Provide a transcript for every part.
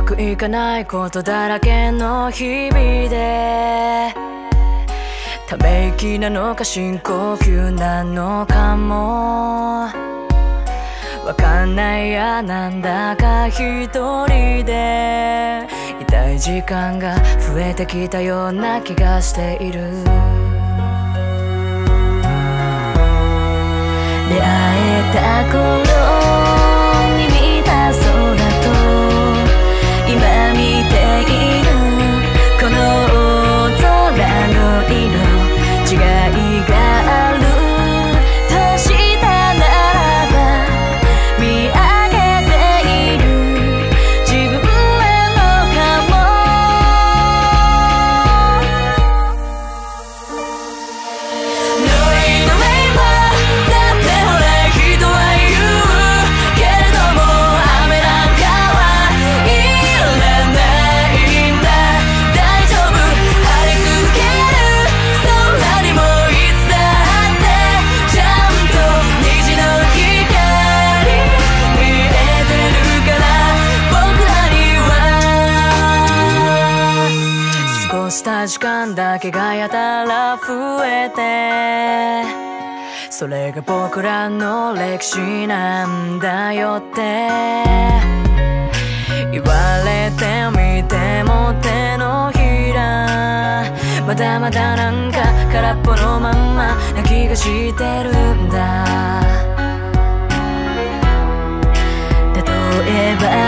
くいかないことだらけの日々で、ため息なのか深呼吸なのかもわかんないや、なんだか一人でいたい時間が増えてきたような気がしている。出会えた頃に見た空と今見ているこの空の色、違いがあるとしたならば、見上げている自分なのかも。No way, no way, no。 だってほら人は言うけれども、雨なんかはいらないんだ。大丈夫、晴れ続ける空にもいつだってちゃんと虹の光見えてるから、僕らには過ごした時間だけがやたら増えて、それが僕らの歴史なんだよって言われてみても手のひらまだまだなんか空っぽのまんまな気がしてるんだ。例えば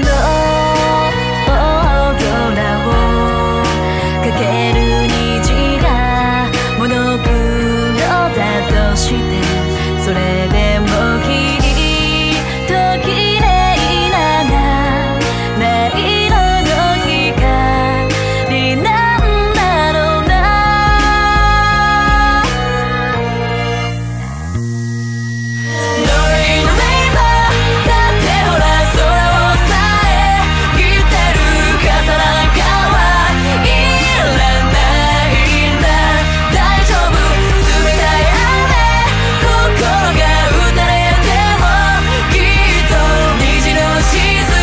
大空をかける虹がモノクロだとして、それでもきっと綺麗な音色の光なんだろうな。No rain, no rainbow。 だってほら空をさえ切ってる傘なんかはいらないんだ。大丈夫、冷たい雨心が打たれてもきっと虹の雫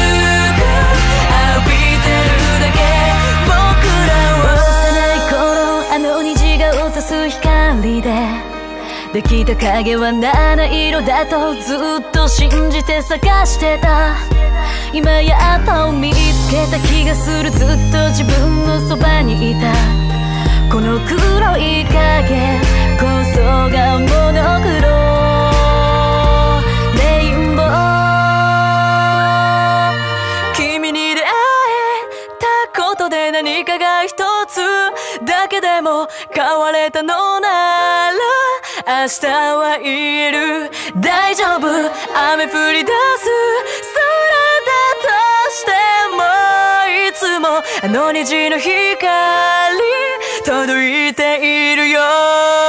浴びてるだけ、僕らは幼い頃あの虹が落とす光でできた影は七色だとずっと信じて探してた。今やっと見つけた気がする、ずっと自分のそばにいたこの黒い影こそがモノクロレインボー。君に出会えたことで何かが一つだけでも変われたのなら、明日は言える大丈夫、雨降り出す空だとしてもいつもあの虹の光届いているよ。